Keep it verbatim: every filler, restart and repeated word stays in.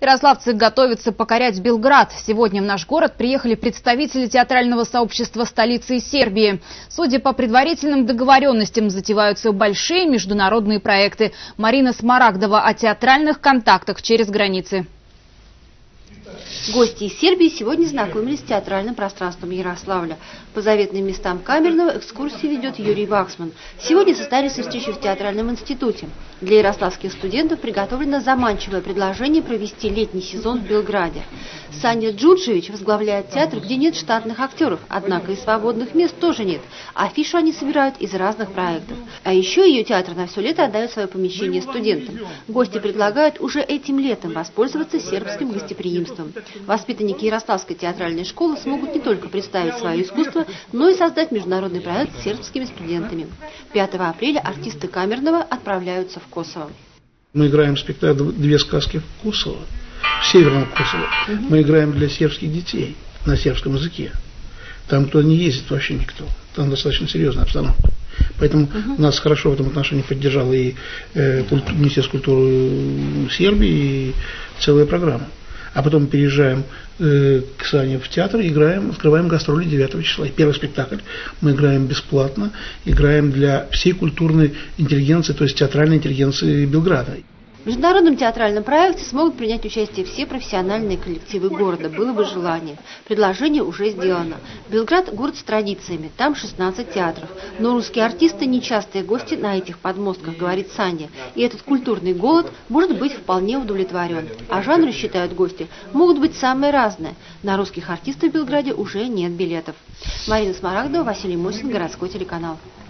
Ярославцы готовятся покорять Белград. Сегодня в наш город приехали представители театрального сообщества столицы Сербии. Судя по предварительным договоренностям, затеваются большие международные проекты. Марина Смарагдова о театральных контактах через границы. Гости из Сербии сегодня знакомились с театральным пространством Ярославля. По заветным местам камерного экскурсии ведет Юрий Ваксман. Сегодня состоялись встречи в театральном институте. Для ярославских студентов приготовлено заманчивое предложение провести летний сезон в Белграде. Саня Джуджевич возглавляет театр, где нет штатных актеров, однако и свободных мест тоже нет. Афишу они собирают из разных проектов. А еще ее театр на все лето отдает свое помещение студентам. Гости предлагают уже этим летом воспользоваться сербским гостеприимством. Воспитанники Ярославской театральной школы смогут не только представить свое искусство, но и создать международный проект с сербскими студентами. пятого апреля артисты камерного отправляются в Косово. Мы играем спектакль «Две сказки в Косово», в Северном Косово. Угу. Мы играем для сербских детей на сербском языке. Там туда не ездит вообще никто. Там достаточно серьезная обстановка. Поэтому угу. нас хорошо в этом отношении поддержала и э, культур, Министерство культуры Сербии, и целая программа. А потом переезжаем э, к Сане в театр и играем, открываем гастроли девятого числа. И первый спектакль мы играем бесплатно, играем для всей культурной интеллигенции, то есть театральной интеллигенции Белграда. В международном театральном проекте смогут принять участие все профессиональные коллективы города, было бы желание. Предложение уже сделано. Белград – город с традициями, там шестнадцать театров. Но русские артисты – нечастые гости на этих подмостках, говорит Саня. И этот культурный голод может быть вполне удовлетворен. А жанры, считают гости, могут быть самые разные. На русских артистов в Белграде уже нет билетов. Марина Смарагдова, Василий Мосин, городской телеканал.